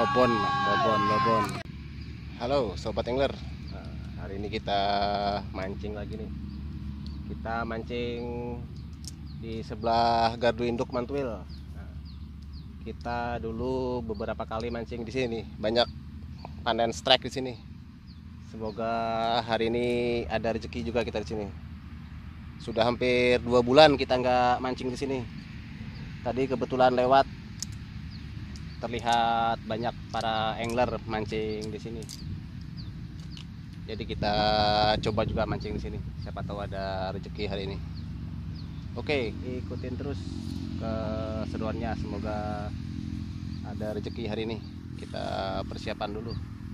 babon, babon. Halo sobat angler. Nah, hari ini kita mancing lagi nih. Kita mancing di sebelah gardu induk Mantuil. Nah, kita dulu beberapa kali mancing di sini, banyak panen strike di sini. Semoga hari ini ada rezeki juga kita di sini. Sudah hampir 2 bulan kita nggak mancing di sini. Tadi kebetulan lewat, terlihat banyak para angler mancing di sini. Jadi kita coba juga mancing di sini. Siapa tahu ada rezeki hari ini. Oke, ikutin terus keseruannya. Semoga ada rezeki hari ini. Kita persiapan dulu.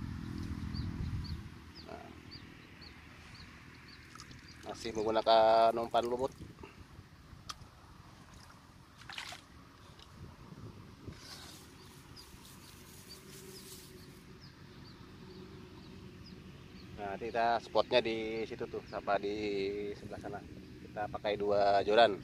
Nah, masih menggunakan umpan lumut. Nah, kita spotnya di situ tuh, apa di sebelah sana. Kita pakai 2 joran.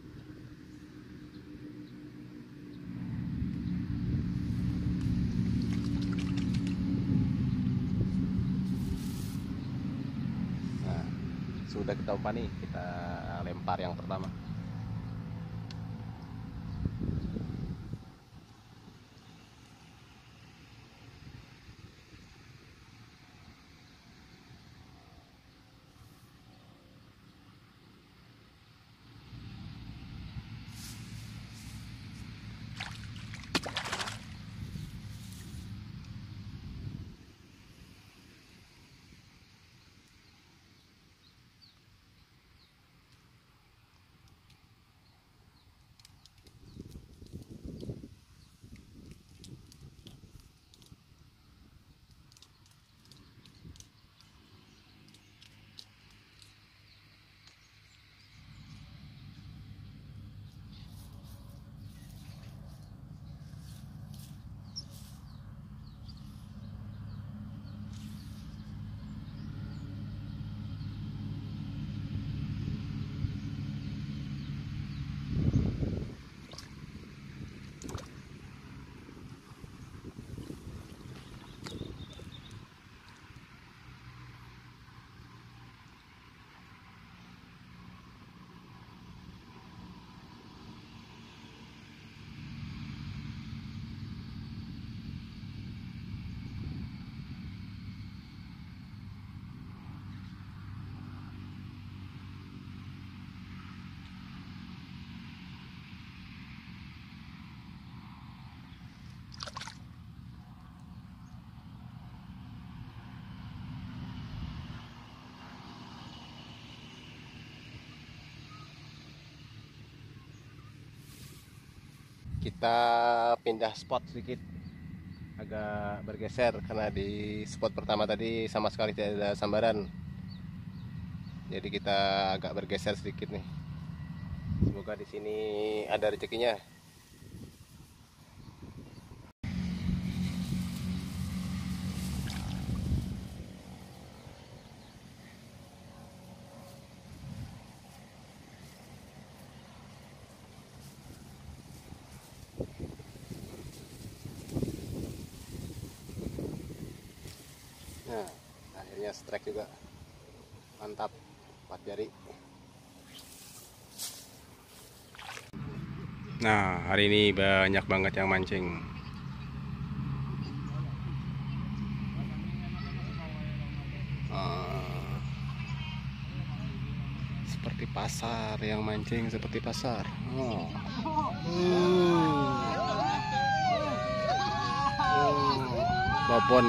Nah, sudah kita umpani, kita lempar yang pertama. Kita pindah spot sedikit, agak bergeser karena di spot pertama tadi sama sekali tidak ada sambaran. Jadi kita agak bergeser sedikit nih. Semoga di sini ada rezekinya. Nah, akhirnya strike juga. Mantap, 4 jari. Nah, hari ini banyak banget yang mancing. Seperti pasar yang mancing, seperti pasar. Oh. Babon.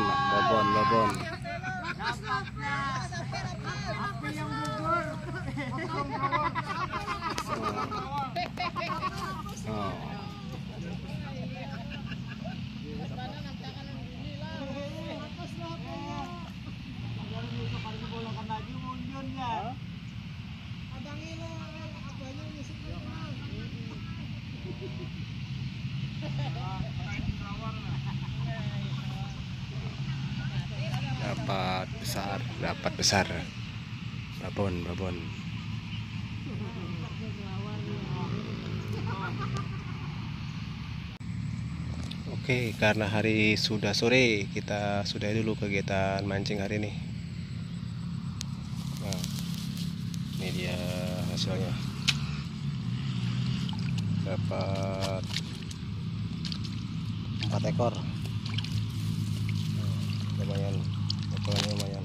Dapat besar. Babon. Oke, karena hari sudah sore, kita sudahi dulu kegiatan mancing hari ini. Nah, ini dia hasilnya. Dapat 4 ekor. Lumayan, ekornya lumayan.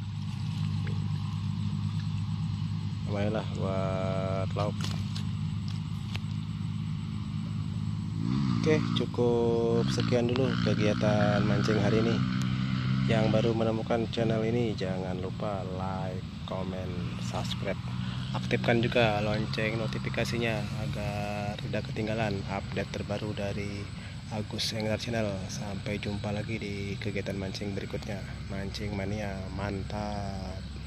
Lumayan lah buat lauk. Oke, cukup sekian dulu kegiatan mancing hari ini. Yang baru menemukan channel ini, jangan lupa like, comment, subscribe. Aktifkan juga lonceng notifikasinya agar tidak ketinggalan update terbaru dari Agus Enggar Channel. Sampai jumpa lagi di kegiatan mancing berikutnya. Mancing mania, mantap.